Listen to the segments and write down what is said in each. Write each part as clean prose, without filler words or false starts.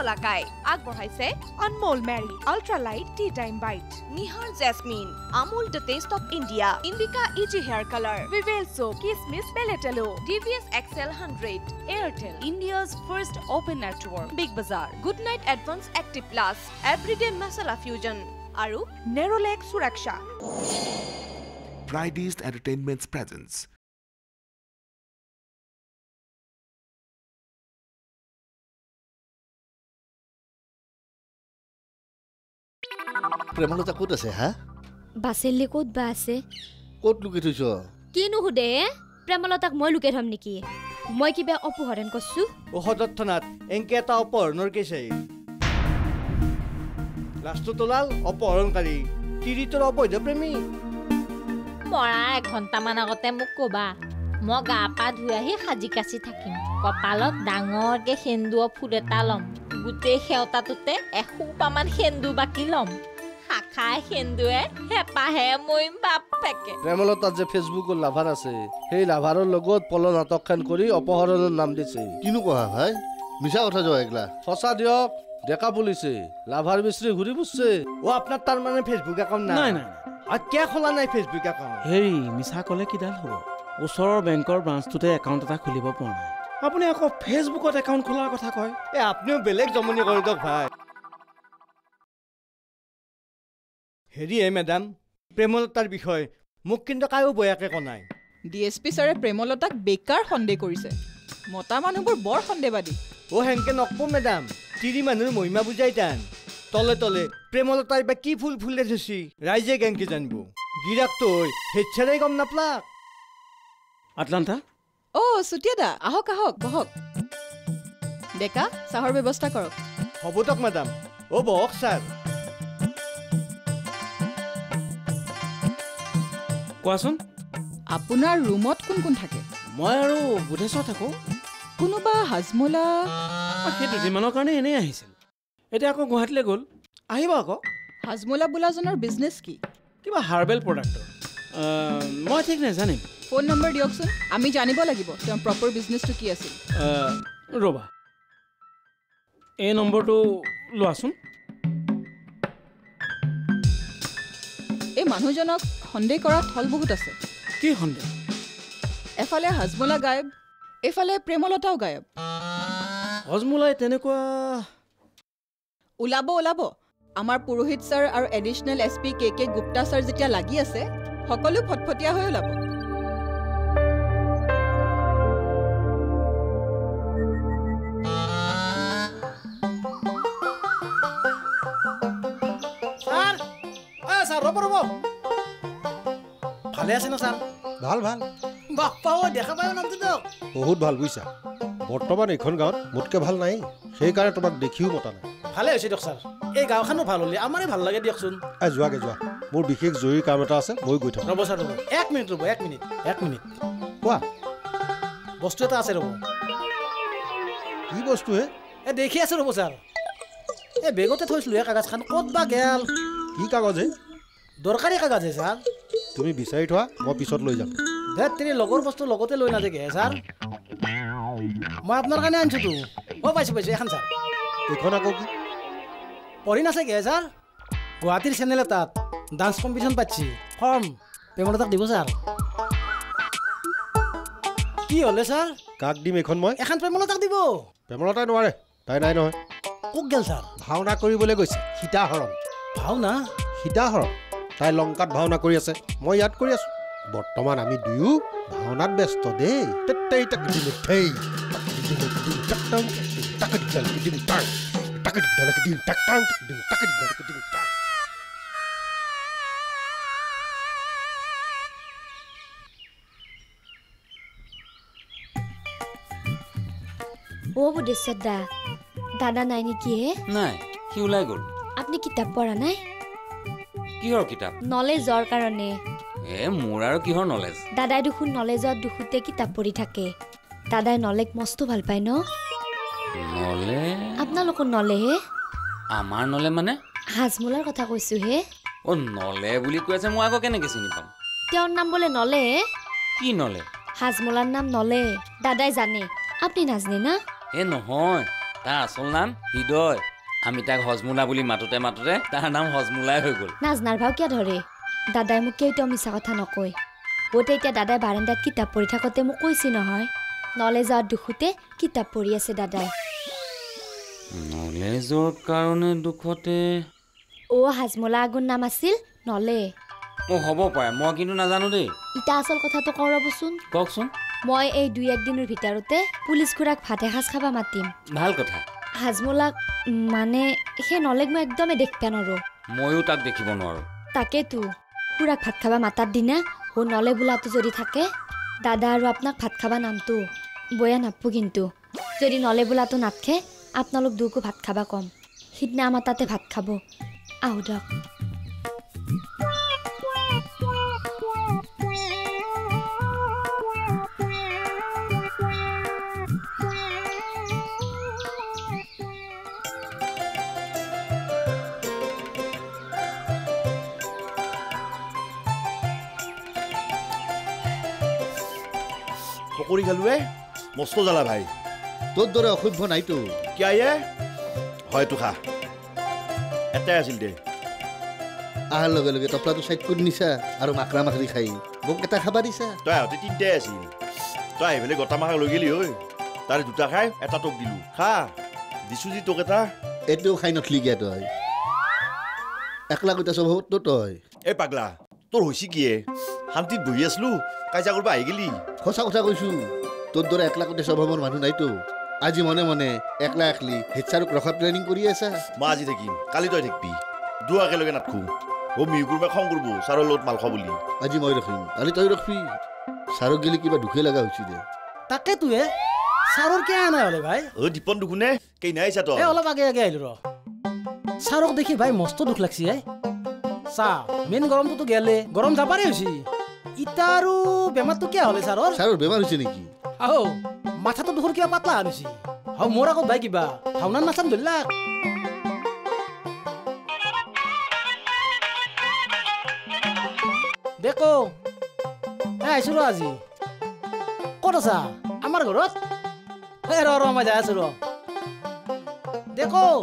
কালাকাই আগবঢ়াইছে Anmol Mary Ultra Light Tea Time Bite, Nihar jasmine Amul the taste of India Indica easy hair colour Vivel Soap, Kismis Beletalo, DVS Excel 100 Airtel, India's first open network, Big Bazaar Good Night Advance Active Plus Everyday Masala Fusion আৰু Nerolac Suraksha. Fridays Entertainment's presence. Premlata ক'ত আছে হা বাছেলি ক'ত বা আছে ক'ত লুকি থৈছ কিনো হুদে প্ৰেমলতাক মই লুকে থম নেকি মই কিবা অপহৰণ কৰছো অহদত্তনাথ এংকে এটা অপহৰণৰ কেছে লাষ্টত তোলাল অপহৰণকাৰী তিৰিতৰ অবৈধ প্ৰেমী মৰা এঘণ্টামান আগতে মোক ক'বা মই গা পা ধুই আহি সাজি কাচি থাকিম কপালত ডাঙৰকে সেন্দুৰ ফুল এটা ল'ম গোটেই সেওতাটোতে এসোপামান সেন্দুৰ বাকি ল'ম শাখাই সেন্দুৰে হেঁপাহে মৰিম বাপ ফেকে প্ৰেমলতাত যে ফেচবুকৰ লাভাৰ আছে সেই লাভাৰৰ লগত পল নাটকখন কৰি অপহৰণৰ নাম দিছে কিনো কোৱা ভাই মিছা কথা যোৱা এগলা সঁচা দিয়ক ডেকা পুলিচে লাভাৰ বিচৰি ঘূৰি ফুৰিছে অ আপোনাৰ তাৰ মানে ফেচবুক একাউণ্ট নাই নাই আৰু কিয় খোলা নাই ফেচবুক একাউণ্ট হেৰি মিছা ক'লে কিডাল হ'ব ওচৰৰ বেংকৰ ব্ৰাঞ্চটোতে একাউণ্ট এটা খুলিব পৰা নাই আপুনি আকৌ ফেচবুকত একাউণ্ট খোলাৰ কথা কয় আপুনিও বেলেগ জমনি কৰি দিয়ক ভাই হেৰি মেডাম প্ৰেমলতাৰ বিষয়ে মোক কিন্তু কায়ো বয়াকে কনাই ডিএছপি ছাৰে প্ৰেমলতাক বেকাৰ সন্দেহ কৰিছে মতা মানুহবোৰ বৰ সন্দেহবাদী অ হেনকে নকব মেডাম তিৰি মানুহৰ মহিমা বুজাই টান তলে তলে প্ৰেমলতাৰ বা কি ফুল ফুলে থৈছি ৰাইজে কেনেকে জানিব গিৰাকটো হেডচাৰাই গম নাপলাক আটলান্টা চুতীয়া দা আহক আহক বহক ডেকা চাহৰ ব্যৱস্থা কৰক হ'ব দিয়ক মেডাম বহক ছাৰ কোৱাচোন আপোনাৰ ৰুমত কোন কোন থাকে মই আৰু বুধেশ্বৰ থাকোঁ কোনোবা হাজমোলা সেই দুদিনমানৰ কাৰণে এনেই আহিছিল এতিয়া আকৌ গুৱাহাটীলৈ গ'ল আহিব আকৌ হাজমোলা বোলাজনৰ বিজনেছ কি কিবা হাৰ্বেল প্ৰডাক্টৰ মই ঠিক নাজানিম ফোন নম্বৰ দিয়কচোন আমি জানিব লাগিব তেওঁৰ প্ৰপাৰ বিজনেছটো কি আছিল ৰ'বা এই নম্বৰটো লোৱাচোন এই মানুহজনক সন্দেহ কৰা থল বহুত আছে কি সন্দেহ এফালে হাজমোলা গায়ব এফালে প্ৰেমলতাও গায়ব হজমোলাই তেনেকুৱা ওলাব আমাৰ পুৰোহিত ছাৰ আৰু additional SP K Gupta sir যেতিয়া লাগি আছে সকলো ফটফটীয়া হৈ ওলাব ৰ'ব ভালে আছে ন ছাৰ ভাল ভাল বাপ্পা দেখা পায় নামটো দিয়ক বহুত ভাল বুজিছা বৰ্তমান এইখন গাঁৱত মোতকৈ ভাল নাই সেইকাৰণে তোমাক দেখিও মতা নাই ভালে হৈছে দিয়ক ছাৰ এই গাঁওখনো ভাল হ'লে আমাৰে ভাল লাগে দিয়কচোন যোৱা মোৰ বিশেষ জৰুৰী কাম এটা আছে মই গৈ থাকোঁ ৰ'ব ছাৰ ৰ'ব এক মিনিট কোৱা বস্তু এটা আছে ৰ'ব কি বস্তু হে দেখি আছো ৰ'ব ছাৰ এই বেগতে থৈছিলোঁ কাগজখন ক'ত বা গেল কি কাগজ হে দৰকাৰী কাগজ হে ছাৰ তুমি বিচাৰি থোৱা মই পিছত লৈ যাম তুমি লগৰ বস্তু লগতে লৈ নাথাকে ছাৰ মই আপোনাৰ কাৰণে আনিছোঁতো পাইছোঁ এখন ছাৰ এইখন আকৌ কি পঢ়ি নাচাগে ছাৰ গুৱাহাটীৰ চেনেল এটাত ডান্স কম্পিটিশ্যন পাতিছে ফৰ্ম প্ৰেমলতাক দিব ছাৰ কি হ'লে ছাৰ কাক দিম এইখন মই এখন প্ৰেমলতাক দিব প্ৰেমলতাই নোৱাৰে তাই নাই নহয় কোক গেল ছাৰ ভাওনা কৰিবলৈ গৈছে সীতাহৰণ তাই লংকাত ভাওনা কৰি আছে মই ইয়াত কৰি আছো বৰ্তমান আমি দুয়ো ভাওনাত ব্যস্ত দেই বুধেশ্বৰ দা দাদা নাই নেকি হে নাই সি ওলাই গ'ল আপুনি কিতাপ পঢ়া নাই কিহৰ কিতাপ নলেজৰ কাৰণে মোৰ আৰু কিহৰ নলেজ দাদাই দেখোন নলেজত দুখুতে কিতাপ পঢ়ি থাকে দাদাই নলেজ মস্ত ভাল পায় ন নলে আপোনালোকৰ নলে হে আমাৰ নলে মানে হাজমোলাৰ কথা কৈছো হে নলে বুলি কৈ আছে মই আকৌ কেনেকৈ চিনি পাম তেওঁৰ নাম বোলে নলে কি নলে হাজমোলাৰ নাম নলে দাদাই জানে আপুনি নাজানে না নহয় তাৰ আচল নাম হৃদয় আমি তাক হজমোলা বুলি মাতোতে মাতোতে তাৰ নাম হজমোলাই হৈ গ'ল নাজনাৰ ভাও কিয় ধৰে দাদাই মোক কেইটাও মিছা কথা নকয় বোতে এতিয়া দাদাই বাৰান্দাত কিতাপ পঢ়ি থাকোঁতে মোক কৈছি নহয় নলেজৰ দুখতে কিতাপ পঢ়ি আছে দাদাই নলেজৰ কাৰণে দুখতে হাজমোলা আগুৰ নাম আছিল নলে হ'ব পাৰে মই কিন্তু নাজানো দেই ইটা আচল কথাটো কওঁ ৰ'বচোন কওকচোন মই এই 2-1 দিনৰ ভিতৰতে পুলিচ খুৰাক ভাত এসাঁজ খাবা মাতিম ভাল কথা হাজমোলাক মানে সেই নলেক মই একদমেই দেখিবা নোৱাৰো ময়ো তাক দেখিব নোৱাৰো তাকেতো খুৰাক ভাত খাবা মাতাৰ দিনা নলে বোলাটো যদি থাকে দাদা আৰু আপোনাক ভাত খাবা নামটো বয়া নাপো কিন্তু যদি নলে বোলাটো নাথাকে আপোনালোক দুকো ভাত খাবা কম সিদিনা আমাৰ তাতে ভাত খাব আহো দিয়ক পকৰি খালোৱে মস্ত জ্বালা ভাই তোৰ দৰে অসভ্য নাইতো কিয় হয়তো খা এটাই আছিল দে আহাৰ লগে লগে টপলাটো চাইড কৰি নিছা আৰু মাকৰা মাকৰি খাই মোক এটা খাবা দিছা তই আহোঁতে তিনিটাই আছিল তই আহি পেলাই গোটা মাখা লৈ গেলি ঐ তাৰে দুটা খাই এটা তোক দিলোঁ খা দিছোঁ যি তোক এটা এইটোও খাই নথলি গিয়া তই একলা কৈতা স্বভাৱততো তই এই পাগলা তোৰ হৈছে কিয়ে শান্তিত বহি আছিলো কাজিয়া কৰিব আহি গেলি সঁচা কথা কৈছো তোৰ দৰে একলা কৈতা স্বভাৱৰ মানুহ নাইতো আজি মনে মনে একলা একলি হেড ছাৰক ৰখাৰ প্লেনিং কৰি আছা মই আজি থাকিম কালি তই থাকিবি দুয়ো একেলগে নাথাকো মিহু কোনোবাই খং কৰিব ছাৰৰ লগত মাল খোৱা বুলি আজি মই ৰখিম কালি তই ৰখবি ছাৰক গেলি কিবা দুখে লগা হৈছে দে তাকে তুহে ছাৰৰ কিয় নাই হলে ভাই দীপন দুখুনে কেই নাই আহিছা তই অলপ আগে আগে আহিলো ৰ ছাৰক দেখি ভাই মস্ত দুখ লাগছি চা মেইন গৰমটোতো গেলে গৰম যাবাৰে হৈছে ইটা আৰু বেমাৰটো কিয় হলে ছাৰৰ বেমাৰ হৈছে নেকি আহো মাথাটো দুখৰ কিবা পাতলা আনিছি মোৰ আগত ভাই কিবা ভাওনাৰ নাচান ধৰিলাক দেখো আহিছো ৰ আজি ক'ত আছা আমাৰ ঘৰত ৰ মই যাই আছো ৰ দেখো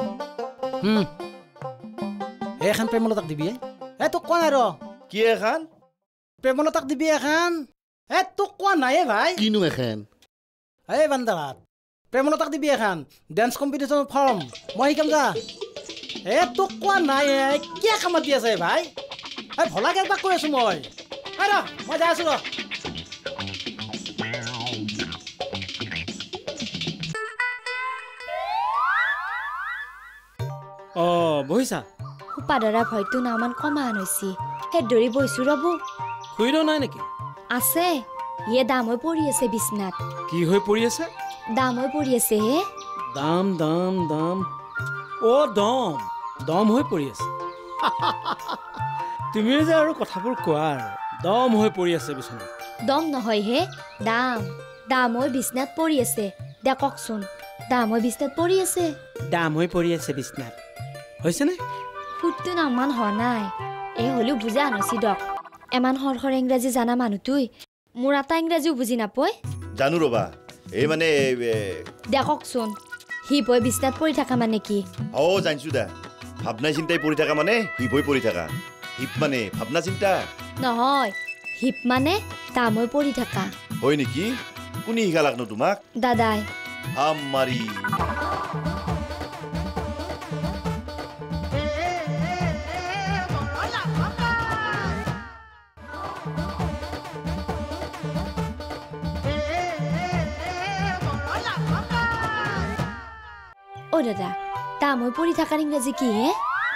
এখন প্ৰেমলতাক দিবি তোক কোৱা নাই ৰ কি এখন প্ৰেমলতাক দিবি এখন তোক কোৱা নাই ভাই কিনো এখন বান্দাঘাট প্ৰেমলতাক দিবি এখন ডেন্স কম্পিটিশ্যনৰ ফৰ্ম মই শিকাম যা তোক কোৱা নাই কিয় কামত দি আছে ভাই ভলাকে একবাৰ কৈ আছো মই যাই আছো ৰ বহিছা উপাদৰা ভয়টো নামান কমান হৈছে সেই দৌৰি বহিছো ৰব শুই ৰ নাই নেকি আছে ইয়ে দাম হৈ পৰি আছে বিছনাত কি হৈ পৰি আছে দাম হৈ পৰি আছে হে দাম দাম দাম দম দম হৈ পৰি আছে তুমি যে আৰু কথাবোৰ কোৱা দম হৈ পৰি আছে বিছনাত দম নহয় হে দাম দাম হৈ বিছনাত পৰি আছে দে কওকচোন দাম হৈ বিছনাত পৰি আছে দাম হৈ পৰি আছে বিছনাত হৈছেনে সুতটো নামান হোৱা নাই হ'লেও বুজা আনছি দক এমান সৰখৰ ইংৰাজী জানা মানুহটোই মোৰ এটা ইংৰাজীও বুজি নাপয় জানো ৰবা এই মানে দে কওকচোন হিপ হৈ বিছনাত পৰি থকা মানে কি জানিছো দা ভাবনাই চিন্তাই পৰি থকা মানে হিপ হৈ পৰি থকা হিপ মানে ভাবনা চিন্তা নহয় হিপ মানে দাম হৈ পৰি থকা হয় নেকি কোনে শিকালাকনো তোমাক দাদাই মাৰি দাদা দাম হৈ পৰি থকাৰ ইংৰাজী কি হে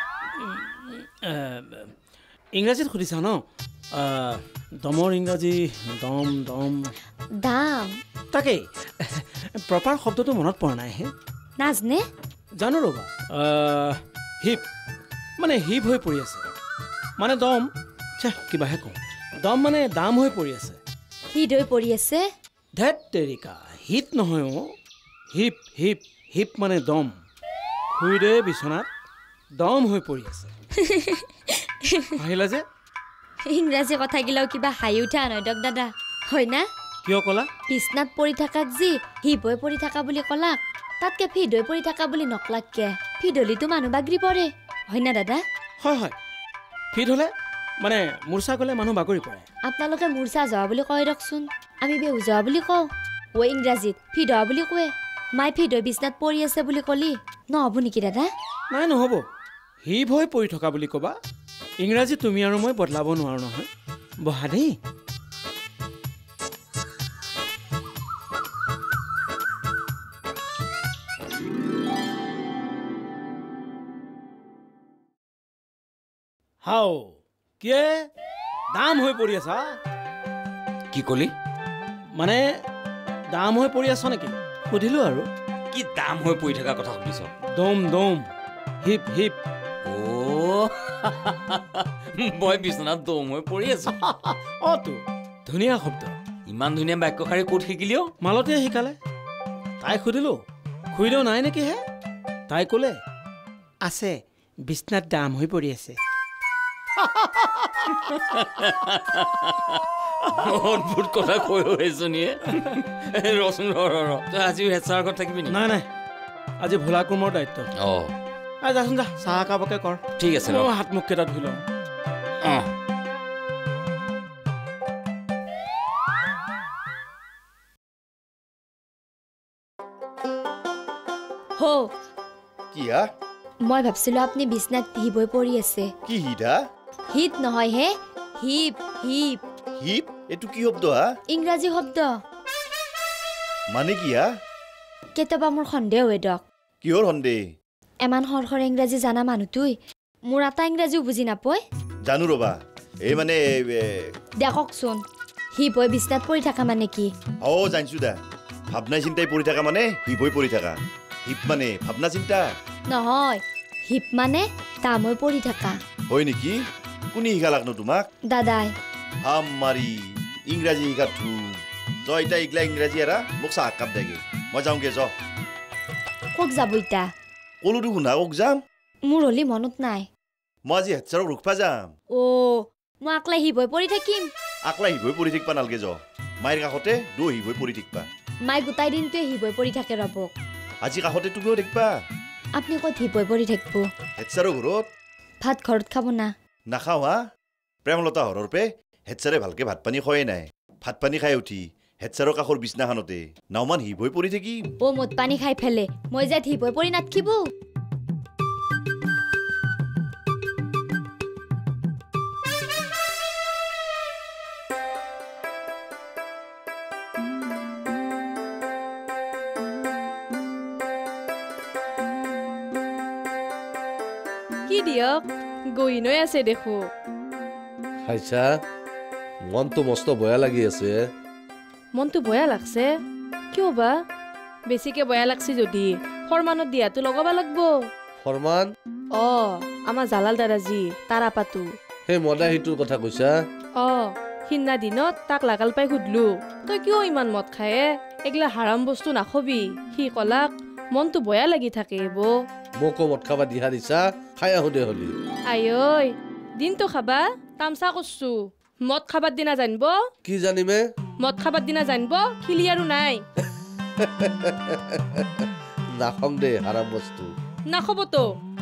ইংৰাজীত সুধিছা ন দমৰ ইংৰাজী দম দম দাম তাকেই প্ৰপাৰ শব্দটো মনত পৰা নাই হে নাজনে জানো ৰ'বা হিপ মানে হিপ হৈ পৰি আছে মানে দম কিবাহে কওঁ দম মানে দাম হৈ পৰি আছে হিট হৈ পৰি আছে ধেত তেৰিকা হিট নহয় হিপ হিপ হিপ মানে দম শুই দে বিচনাত দম হৈ পৰি আছে আহিলা যে ইংৰাজী কথা গিলাও কিবা হাঁহি উঠা নহয় দক দাদা হয় না কিয় ক'লা বিছনাত পৰি থাকাক যি হিপ হৈ পৰি থাকা বুলি ক'লাক তাতকে ফিড হৈ পৰি থাকা বুলি নকলাককে ফিড হলিতো মানুহ বাগৰি পৰে হয় না দাদা হয় হয় ফিট হ'লে মানে মূৰ্ছা গ'লে মানুহ বাগৰি পৰে আপোনালোকে মূৰ্ছা যোৱা বুলি কয় ৰকচোন আমি বেহু যোৱা বুলি কওঁ ও ইংৰাজীত ফিড হোৱা বুলি কয় মাই ফিড হৈ বিছনাত পৰি আছে বুলি ক'লি নহ'ব নেকি দাদা নাই নহ'ব হিপ হৈ পৰি থকা বুলি ক'বা ইংৰাজী তুমি আৰু মই বদলাব নোৱাৰো নহয় বহা দেই হাও কিয়ে দাম হৈ পৰি আছা কি কলি মানে দাম হৈ পৰি আছ নেকি সুধিলো আৰু কি দাম হৈ পৰি থকা কথা সুধিছ দম দম হিপ হিপ মই বিচনাত দম হৈ পৰি আছো অতো ধুনীয়া শব্দ ইমান ধুনীয়া বাক্যশাৰী ক'ত শিকিলিও মালতে শিকালে তাই সুধিলো খুৰীদেউ নাই নেকি হে তাই ক'লে আছে বিচনাত দাম হৈ পৰি আছে অদ্ভুত কথা কৈ এজনীয়ে ৰচোন তই আজিও হেড ছাৰৰ ঘৰত থাকিবি নি নাই নাই আজি ভোলা কুৰ্মৰ দায়িত্ব যাচোন যা চাহ একাপকে কৰ ঠিক আছে হাত মুখ কেইটা ধুই লওঁ মই ভাবছিলো আপুনি বিছনাত হিপ হৈ পৰি আছে কি হিদা হিট নহয় হে হিপ হিপ হিপ এটো কি শব্দ হা ইংৰাজী শব্দ মানে কি হা কেতিয়াবা মোৰ সন্দেহ হয় দক কিহৰ সন্দেহ এমান সৰসৰ ইংৰাজী জানা মানুহটোই মোৰ এটা ইংৰাজীও বুজি নাপায় জানো ৰবা এই মানে দেখকচোন হিপ হৈ বিছনাত পৰি থকা মানে কি জানিছো দা ভাবনা চিন্তাই পৰি থকা মানে হিপ হৈ পৰি থকা হিপ মানে ভাবনা চিন্তা নহয় হিপ মানে দাম হৈ পৰি থকা হয় নেকি কোনে শিকালাকনো তোমাক দাদাই হাম মাৰি ইংৰাজী শিকাতো তই এতিয়া ইগলা ইংৰাজী এৰা মোক চাহ কাপ দেগে মই যাওঁগে য ক'ত যাব ইতা ক'লো দেখোন না কক যাম মোৰ হলি মনত নাই মই আজি হেডছাৰক ৰখবা যাম মই আকলাই হিপ হৈ পৰি থাকিম আকলাই হিপ হৈ পৰি থাকিবা নালগে য মাইৰ কাষতে দৌ হিপ হৈ পৰি থাকিবা মাই গোটাই দিনটোৱে হিপ হৈ পৰি থাকে ৰবক আজি কাষতে তুমিও দেখিবা আপুনি ক'ত হিপ হৈ পৰি থাকিব হেডছাৰৰ ঘৰত ভাত ঘৰত খাব না নাখাওঁ হা প্ৰেমলতা হৰৰ পে হেডছাৰে ভালকে ভাত পানী খোৱাই নাই ভাত পানী খাই উঠি হেডছাৰৰ কাষৰ বিছনাখনতে নাওমান হিপ হৈ পৰি থাকিম মদ পানী খাই ফেলে মই যে হিপ হৈ পৰি নাথকিব কি দিয়ক গহিনৈ আছে দেখো খাইছা মনটো মস্ত বয়া লাগি আছে মনটো বয়া লাগছে কিয় বা বেছিকে বয়া লাগছে যদি ফৰমানত দিয়াটো লগাব লাগব ফৰমান আমাৰ জালাল দাদাজী তাৰা পাতো সেই মদাহীটোৰ কথা কৈছা সিদিনা দিনত তাক লাগাল পাই সুধলো তই কিয় ইমান মদ খায়ে এগলা হাৰাম বস্তু নাখবি সি কলাক মনটো বয়া লাগি থাকে বৌ মোকো মদ খাবা দিহা দিছা খাই আহো দে হলি আঐ দিনটো খাবা তামচা কৰছো মদ খাবার দিনা জানব কি জানিমে মদ খাবার দিনা জানব খিলি আৰু নাই নাখং দে হারাম বস্তু নাখব তো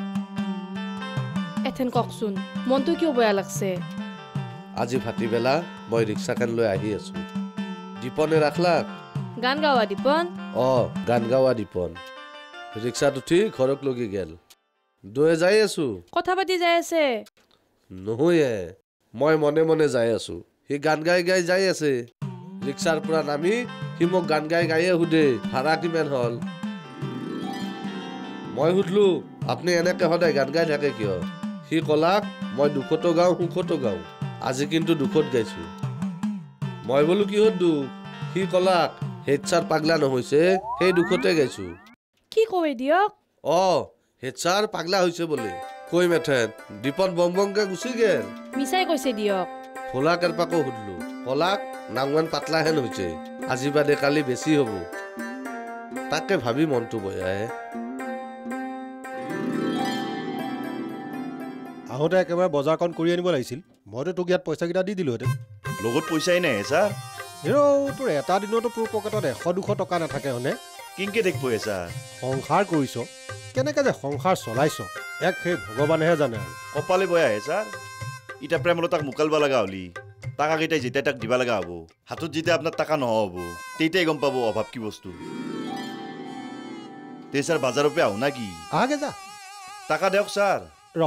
এথেন ককচোন মনটো কিয় বেয়া লাগছে আজি ভাতি বেলা মই ৰিক্সাখন লৈ আহি আছো দীপনে ৰাখলাক গান গাৱা দীপন গান গাৱা দীপন ৰিক্সাত উঠি ঘৰক লগি গেল দুয়ে যাই আছো কথা পাতি যাই আছে নহয় মই মনে মনে যাই আছো সি গান গাই গাই যাই আছে ৰিক্সাৰ পৰা নামি সি মোক গান গাই গাইয়ে সুধে ভাড়া কিমান হল মই সুধলো আপুনি এনেকে সদায় গান গাই থাকে কিয় সি কলাক মই দুখতো গাওঁ সুখতো গাওঁ আজি কিন্তু দুখত গাইছো মই বোলো কিহত দুখ সি কলাক হেডছাৰ পাগলা নহৈছে সেই দুখতে গাইছো কি কয় দিয়ক হেডছাৰ পাগলা হৈছে বোলে কৈ মেথেন দীপন বংবংকে গুচি গেল মিছাই কৈছে দিয়ক ফোলা কেৰপাকো সুধলো কলাক নাংমান পাতলাহেন হৈছে আজি বাদে কালি বেছি হ'ব তাকে ভাবি মনটো বয়াহে আহোঁতে একেবাৰে বজাৰখন কৰি আনিব লাগিছিল মইতো তোক ইয়াত পইচাকেইটা দি দিলোহেঁতেন লগত পইচাই নাই ছাৰ তোৰ এটা দিনতো তোৰ পকেটত 100-200 টকা নাথাকে হয়নে? কিনকে দেখবো ছাৰ সংসাৰ কৰিছ কেনেকে যে সংসাৰ চলাইছ সেই ভগৱানেহে জানে আৰু কপালে বয়া হে ছাৰ ইটা প্ৰেমলতাক মোকালবা লগা হলি টাকা কেইটাই যেতিয়া তাক দিবা লগা হ'ব হাতত যেতিয়া আপোনাৰ টাকা নহ'ব তেতিয়াই গম পাব অভাৱ কি বস্তু তে ছাৰ বাজাৰৰ পৰা আহো না কি আগে যা টাকা দিয়ক ছাৰ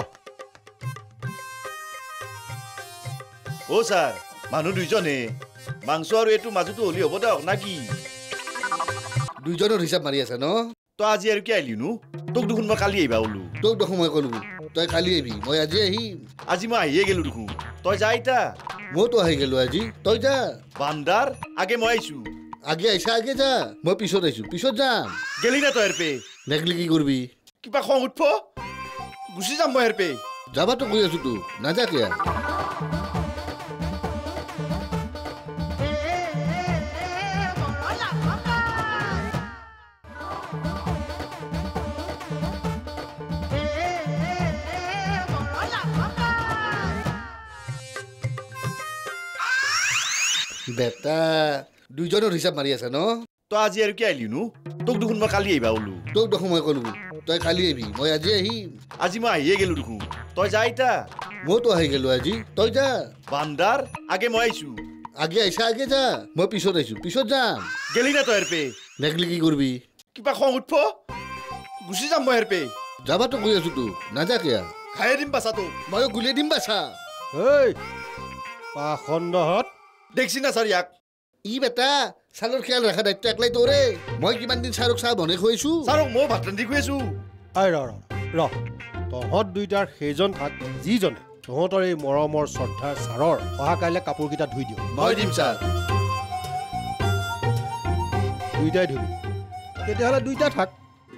অ' ছাৰ মানুহ দুইজনে মাংস আৰু এইটো মাজতো হলি হ'ব দিয়ক না কি দুইজনৰ হিচাপ মাৰি আছে ন তই আজি আৰু কি আহিলিনো তোক দেখোন মই কালি আহিবা ওলো তোক দেখোন মই ক'লো তই কালি আহিবি মই আজি আহিম আজি মই আহিয়ে গেলো দেখোন তই যা ইতা মইতো আহি গেলো আজি তই যা বান্দাৰ আগে মই আহিছো আগে আহিছা আগে যা মই পিছত আহিছো পিছত যাম গেলি না তই পে নেগলি কি কৰিবি কিবা খং উঠব গুচি যাম মই পে যাবাতো কৈ আছো তোক নাযা কিয়া বেটা দুইজনৰ হিচাপ মাৰি আছে ন তই আজি আৰু কি আহিলিনো তোক দেখোন মই কালি আহিবা ওলো তোক দেখোন মই ক'লো তই কালি আহিবি মই আজি আহিম আজি মই আহিয়ে গেলো দেখোন তই যা ইতা মইতো আহি গেলো আজি তই যা বান্দাৰ আগে মই আহিছো আগে আহিছা আগে যা মই পিছত আহিছো পিছত যাম গেলি না তই পে নেগলি কি কৰিবি কিবা খং উঠব গুচি যাম মই পে যাবাতো কৈ আছো তোক নাযা কিয়া খাই দিম বাচাটো ময়ো গুলিয়াই দিম বাচা পাখণ্ডহঁত দেখছি না ছাৰ ইয়াক ই বেটা ছাৰৰ খেয়াল ৰখা দায়িত্ব একলাই তোৰে মই কিমান দিন ছাৰক চাহ বনাই খুৱাইছো ছাৰক মই ভাত ৰান্ধি খুৱাইছো তহঁত দুইটাৰ সেইজন থাক যিজনে তহঁতৰ এই মৰমৰ শ্ৰদ্ধাৰ ছাৰৰ অহা কাইলৈ কাপোৰকেইটা ধুই দিওঁ মই দিম ছাৰ দুইটাই ধুবি তেতিয়াহ'লে দুইটা থাক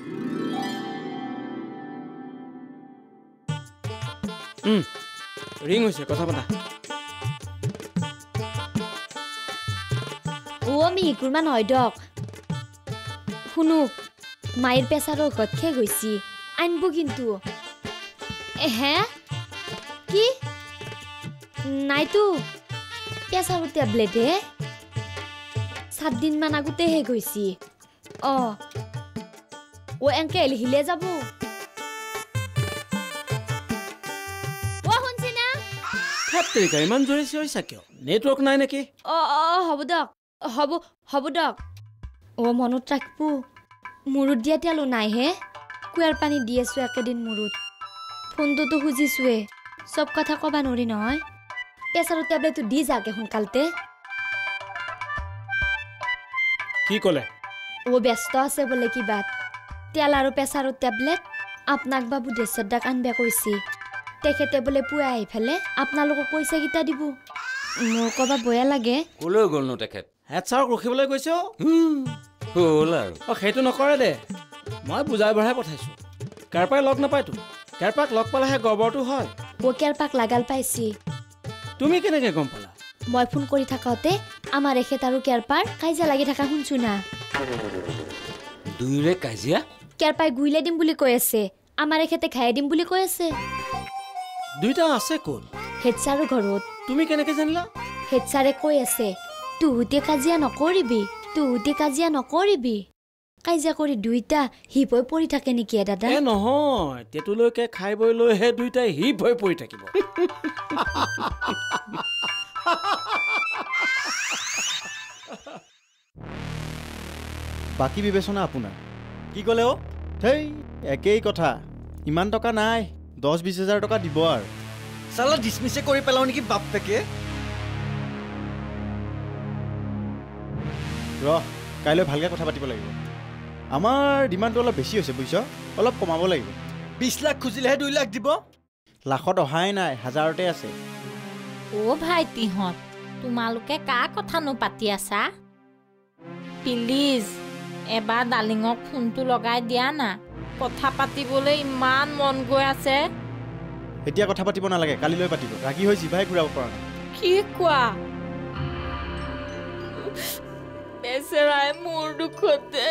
ৰিং হৈছে কথা পতা মিহিকুৰমা নহয় দক শুনো মায়ের প্ৰেছাৰৰ ঔষধ খেয়ে গৈছি আনব কিন্তু হে কি নাইতো প্ৰেছাৰৰ টেবলেট হে 7 দিনমান আগতে হে গৈছি ও এনকে হিলে যাব শুনছি না ইমান জোৰে চিঞৰিছা কিয় নেটৱৰ্ক নাই নেকি হ'ব দক হ'ব দক মনত ৰাখবো মূৰত দিয়া তেলো নাই হে কুয়াৰ পানী দি আছো একেদিন মূৰত ফোনটোতো খুজিছোৱে চব কথা কবা নৰি নহয় প্ৰেছাৰৰ টেবলেটটো দি যাকে সোনকালতে কি ক'লে ব্যস্ত আছে বোলে কিবাত তেল আৰু প্ৰেছাৰৰ টেবলেট আপোনাক বাবু দেশদাক আনবা কৈছি তেখেতে বোলে পুৱাই আহি ফেলে আপোনালোকক পইচা কেইটা দিব মোৰ কবা বয়া লাগে ক'লৈ গ'লনো তেখেত হেড ছাৰক ৰখিবলৈ গৈছে হ'ল আৰু সেইটো নকৰে দে মই বুজাই বঢ়াই পঠাইছোঁ কেৰপাই লগ নাপায়তো কেৰপাক লগ পালেহে গৰ্বৰটো হয় কেৰপাক লাগাল পাইছি তুমি কেনেকৈ গম পালা মই ফোন কৰি থাকাতে আমাৰ এখেত আৰু কেৰপাৰ কাজিয়া লাগি থকা শুনছো না দুইৰে কাজিয়া কেৰপাই গুইলে দিম বুলি কৈ আছে আমাৰ এখেতে খাই দিম বুলি কৈ আছে দুইটা আছে কোন হেড ছাৰৰ ঘৰত তুমি কেনেকৈ জানিলা হেড ছাৰে কৈ আছে তুহুতে কাজিয়া নকৰিবি কাজিয়া কৰি দুইটা হিপ হৈ পৰি থাকে নেকি দাদা নহয় তেতুলৈকে খাই বৈ লৈহে দুইটাই হিপ হৈ পৰি থাকিব বাকী বিবেচনা আপোনাৰ কি ক'লে সেই একেই কথা ইমান টকা নাই 10-20 হাজাৰ টকা দিব আৰু চালা ডিছমিছে কৰি পেলাও নেকি বাপেকে কাইলৈ ভালকৈ কথা পাতিব লাগিব আমাৰ ডিমাণ্ডটো অলপ বেছি হৈছে বুজিছ অলপ কমাব লাগিব 20 লাখ খুজিলেহে 2 লাখ দিব লাখত অহাই নাই হাজাৰতে আছে ভাইটিহঁত তোমালোকে কাৰ কথানো পাতি আছা প্লিজ এবাৰ ডালিঙক ফোনটো লগাই দিয়া না কথা পাতিবলৈ ইমান মন গৈ আছে এতিয়া কথা পাতিব নালাগে কালিলৈ পাতিব ৰাগি হৈ জিভাই ঘূৰাব পৰা নাই কি কোৱা বেচেৰাই মোৰ দুখতে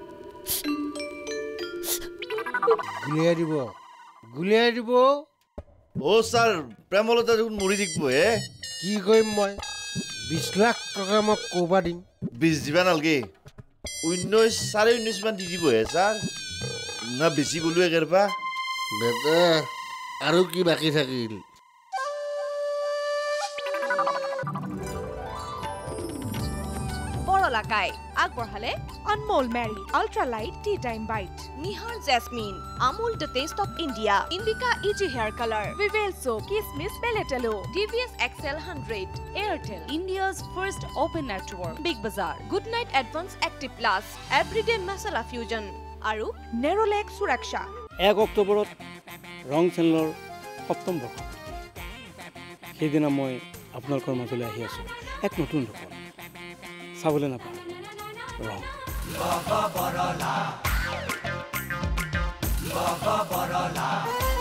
গুলিয়াই দিব ছাৰ প্ৰেমলতা দেখোন মৰি থাকিব হে কি কৰিম মই 20 লাখ টকা মই ক'বা দিম 20 দিবা নালগে 19 19.5 মান দি দিবহে ছাৰ না বেছি গ'লো একেৰপা বেটা আৰু কি বাকী থাকিল Borola Kai, Agborhale, Anmol Mary, Ultra Light Tea Time Bite. Nihar Jasmine, Amul the Taste of India, Indica EG Hair Color, Vivel So, Kismis Belletalo. DVS XL 100, Airtel, India's first open network. Big Bazaar, Goodnight Advance Active Plus, Everyday Masala Fusion, Aru, Nerolac Suraksha. 1 অক্টোবৰত ৰং চেনেলৰ 7ম বৰ্ষ সেইদিনা মই আপোনালোকৰ মাজলৈ আহি আছোঁ এক নতুন ৰূপত চাবলৈ নাপাওঁ ৰং Borola